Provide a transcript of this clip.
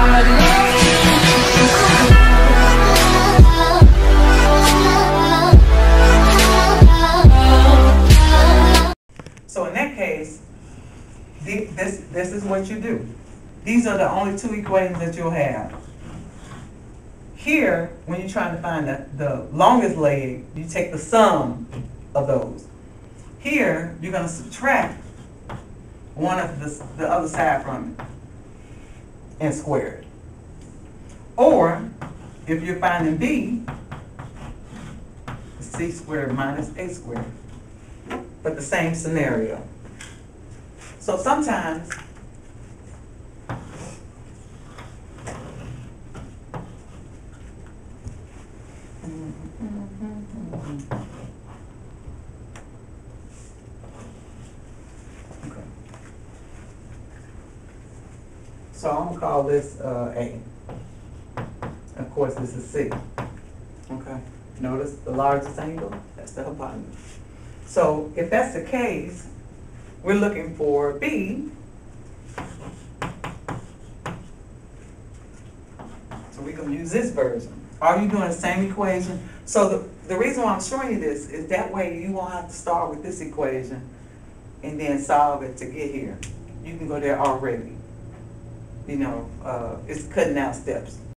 So in that case, this is what you do. These are the only two equations that you'll have. Here, when you're trying to find the longest leg, you take the sum of those. Here, you're going to subtract one of the other side from it and square it. Or, if you're finding b, c squared minus a squared. But the same scenario. So sometimes okay. So I'm gonna call this A. Of course, this is C. Okay. Notice the largest angle, that's the hypotenuse. So if that's the case, we're looking for B. So we're going to use this version. Are you doing the same equation? So the reason why I'm showing you this is that way you won't have to start with this equation and then solve it to get here. You can go there already. You know, it's cutting out steps.